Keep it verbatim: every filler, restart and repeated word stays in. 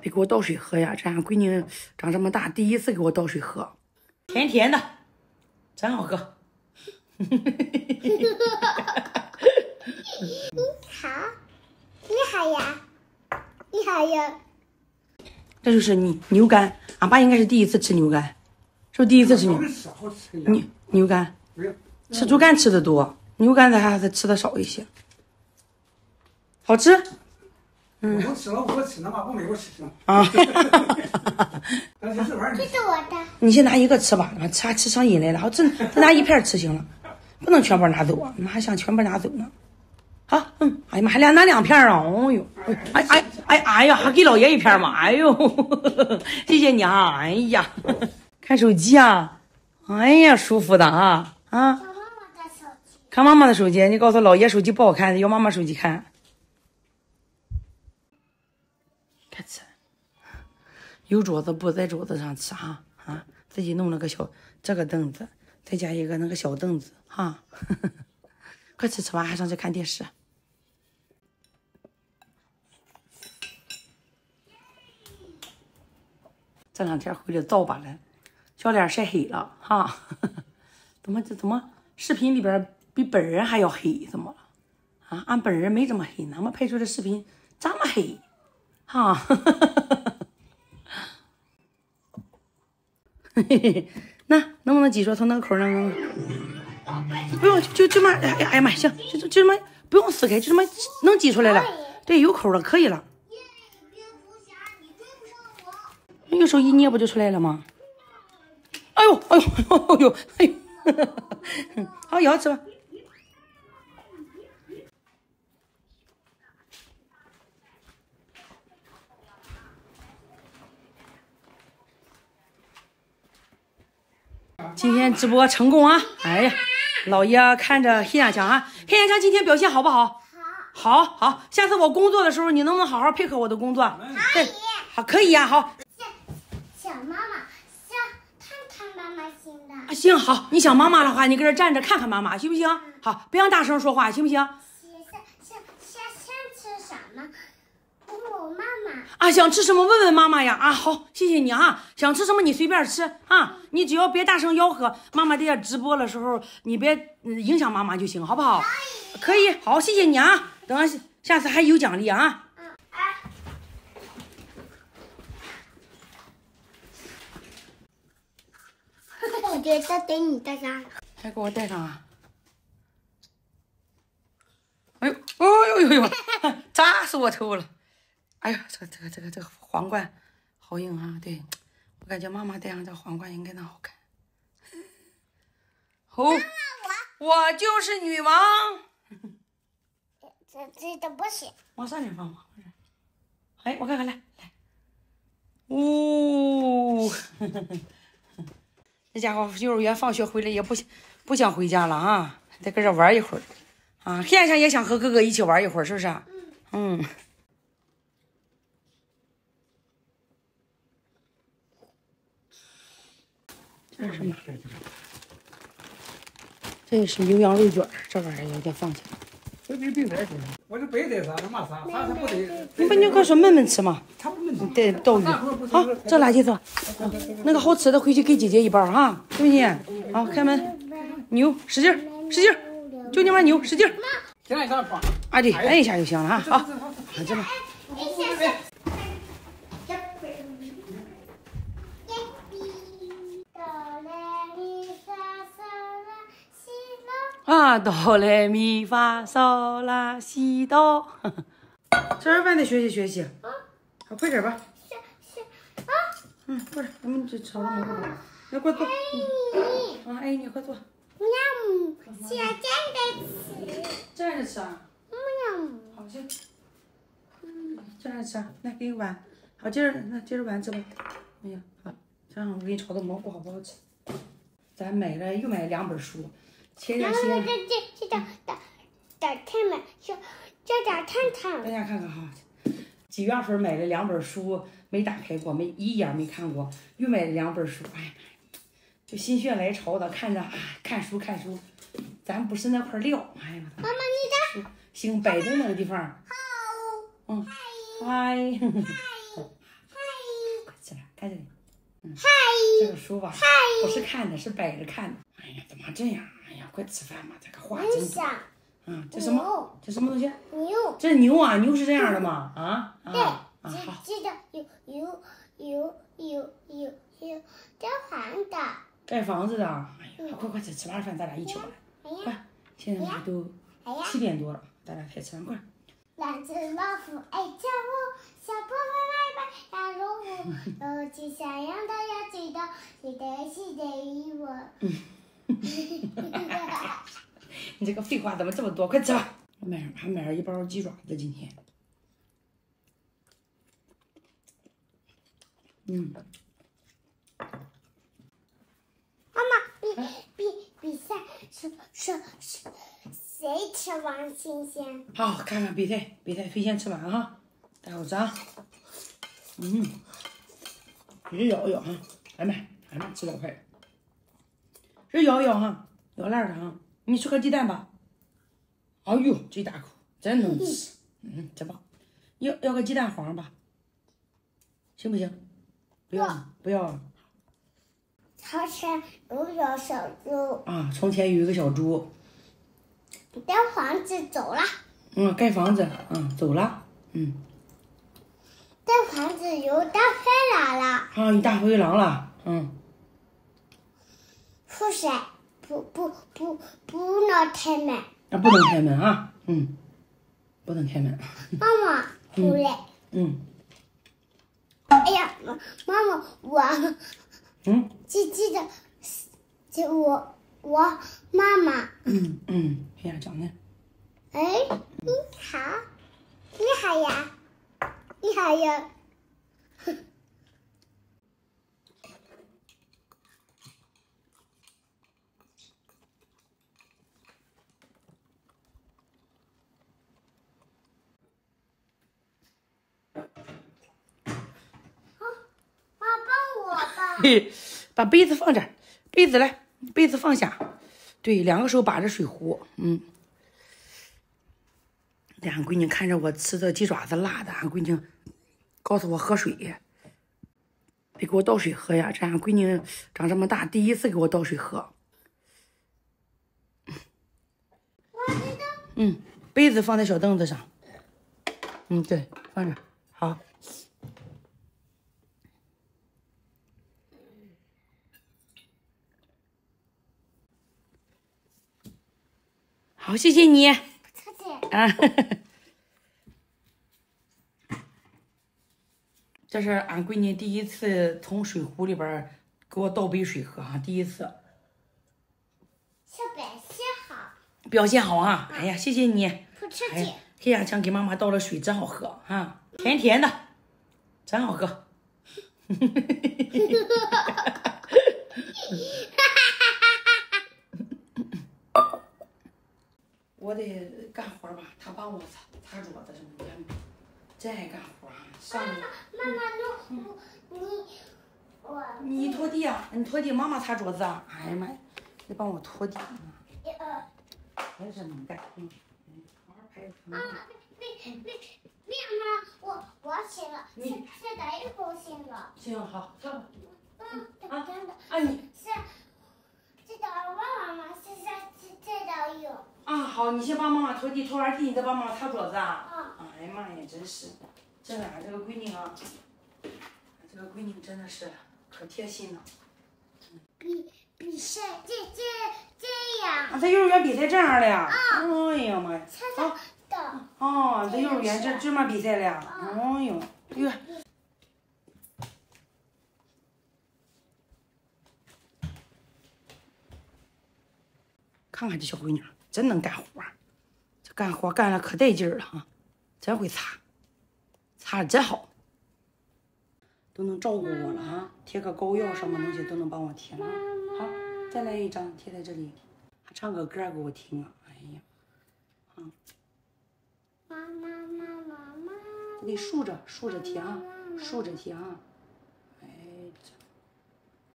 得给我倒水喝呀！这俺闺女长这么大，第一次给我倒水喝，甜甜的，真好喝。 你好，你好呀，你好呀。 这就是牛牛肝，俺爸应该是第一次吃牛肝，是不是第一次吃牛牛牛肝？吃猪肝吃的多，牛肝咱还是吃的少一些。好吃。 嗯，我吃了，我吃那嘛，我没我吃行啊。 但是这玩意儿， 这是我的。 你先拿一个吃吧，吃还吃上瘾来了，好，这再拿一片吃行了，不能全部拿走啊，哪想全部拿走呢？好，嗯，哎呀妈，还俩拿两片啊！哦呦，哎哎哎哎呀，还给老爷一片嘛！哎呦，谢谢你啊！哎呀，看手机啊！哎呀，舒服的啊啊！ 看妈妈的手机。 看妈妈的手机，你告诉老爷手机不好看，要妈妈手机看。开吃，有桌子不在桌子上吃哈啊！自己弄了个小这个凳子，再加一个那个小凳子哈。快吃，吃完还上去看电视。这两天回来燥巴了，小脸晒黑了哈。怎么这怎么视频里边比本人还要黑？怎么了？啊，俺本人没这么黑呢，俺们拍出的视频这么黑，哈。嘿嘿嘿，那能不能挤出从那个口上？不用，就这么，哎呀哎呀妈，行，就就这么，不用撕开，就这么能挤出来了。对，有口了，可以了。用手一捏不就出来了吗？哎呦哎呦哎呦哎呦！好，咬吃吧。今天直播成功啊！哎呀，老爷看着黑眼腔啊，黑眼腔今天表现好不好？好，好，好。下次我工作的时候，你能不能好好配合我的工作？对，好，可以呀、啊，好。 想妈妈，想看看妈妈行的。 啊，行，好。你想妈妈的话，你搁这站着看看妈妈，行不行？好，别让大声说话，行不行？ 想想想想吃什么？问我妈妈。 啊，想吃什么问问妈妈呀！啊，好，谢谢你啊。想吃什么你随便吃啊，你只要别大声吆喝。妈妈在这直播的时候，你别影响妈妈就行，好不好？可以，好，谢谢你啊。等下下次还有奖励啊。 嗯啊。我觉得给你戴上。 还给我戴上啊！哎呦，哦呦呦呦，扎死我头了！哎呦，这个这个这个这个皇冠好硬啊！对，我感觉妈妈戴上这皇冠应该能好看。哦，我就是女王。 这这都不行。 往上点放嘛，哎，我看看来来，呜、哦，这家伙幼儿园放学回来也不不想回家了啊，得搁这玩一会儿啊。黑眼腔也想和哥哥一起玩一会儿，是不是？嗯。嗯，这是什么？这也是牛羊肉卷，这玩意儿有点放起来。 这比比赛我就白带啥，那嘛啥，啥是不得。 你把牛哥说焖焖吃嘛， 他不能对，倒鱼。好，这垃圾走。那个好吃的回去给姐姐一包哈，对不对？好，开门。牛，使劲使劲就你妈牛，使劲现在上放。 啊，对，摁一下就行了啊。好，好，这吧。啊，哆来咪发嗦拉西哆，吃完饭得学习学习。好，快点吧。 是是啊。 嗯，快点，咱们这炒的蘑菇。来，快坐。啊，哎，你快坐。 喵，现在站着吃。 站着吃啊。 喵。 好，行。嗯，站着吃。来，给你碗。好，接着那接着碗吃吧。哎呀，好，这样我给你炒的蘑菇好不好吃？咱买了又买了两本书。前点时间， 这这这这这这看嘛，这这这看看。 大家看看哈，几月份买了两本书，没打开过，没一眼没看过，又买了两本书，哎呀，就心血来潮的看着啊，看书看书，咱不是那块料，哎呀， 妈妈你的行，摆渡那个地方， 好， 嗯，嗨， 嗨， 拍这里。嗯， 嗨， 这个书吧，不是看的，是摆着看的。哎呀，怎么这样？哎呀，快吃饭吧，这个话真多。 想。 嗯，这什么？这什么东西？ 牛。 这是牛啊，牛是这样的吗？啊啊对， 啊！好。 记得有有有有有有盖房的。 盖房子的。哎呀，快快吃，吃完饭咱俩一起玩。快，现在都七点多了，咱俩才吃完，快。 两只老虎爱跳舞，小朋友来吧，要入伍，有只像样的要记得，记得记得我。 你这个废话怎么这么多？快吃吧！我买还买了一包鸡爪子，今天。嗯。 妈妈，比比比赛是是是谁吃完新鲜？ 好，看看比赛，比赛谁先吃完哈？待会儿吃啊。嗯，你咬一咬哈，还没还没吃老快。这咬一咬哈，咬烂的哈。你吃颗鸡蛋吧。哎呦，这一大口真能吃，嗯，真棒。要要个鸡蛋黄吧，行不行？不要，不要啊。 从前有个小猪啊，从前有一个小猪， 盖房子走了。 嗯，盖房子，嗯，走了，嗯。 盖房子有大灰狼了。 啊，有大灰狼了，嗯。 不是，不不不不能开门。 啊，不能开门啊，嗯，不能开门。 妈妈，出来。 嗯。 哎呀，妈妈，我。 嗯。 记记得，就我我妈妈。 嗯嗯，哎呀，讲呢。 哎，你好，你好呀，你好呀。 嘿，把杯子放这儿，杯子来，杯子放下。对，两个手把着水壶，嗯。俺闺女看着我吃的鸡爪子辣的，俺闺女告诉我喝水，得给我倒水喝呀。这俺闺女长这么大第一次给我倒水喝。嗯，杯子放在小凳子上。嗯，对，放这儿，好。好，谢谢你。 不客气。 啊，这是俺闺女第一次从水壶里边给我倒杯水喝啊，第一次。 小表现好。 表现好啊！哎呀，谢谢你。 不客气。 哎，黑牙强给妈妈倒了水，真好喝啊，甜甜的，真好喝。我得干活吧，他帮我擦擦桌子什么的，真爱干活啊。上妈妈，妈妈，你你我你拖地啊？你拖地，妈妈擦桌子啊？哎呀妈呀，得帮我拖地啊！ 呃， 真是能干，嗯嗯，好好拍。 妈妈，那那那那妈，我我行了，现现在一会行了。 行，好，跳吧。 嗯，真的。 啊你是，这道妈妈妈，现在这这道有。 啊，好，你先帮妈妈拖地，拖完地你再帮妈妈擦桌子啊。 嗯。 哎呀妈呀，真是，这俺这个闺女啊，这个闺女真的是可贴心了。 比比赛这这这样。 啊，在幼儿园比赛这样的呀？哎呀妈呀！ 好的。 哦，在幼儿园这这么比赛了呀？哎呦，哎呦。看看这小闺女，真能干活，这干活干了可带劲儿了啊！真会擦，擦的真好，都能照顾我了啊！贴个膏药什么东西都能帮我贴了。好，再来一张贴在这里，还唱个歌给我听啊！哎呀，啊， 妈妈妈妈妈， 得竖着竖着贴啊，竖着贴啊。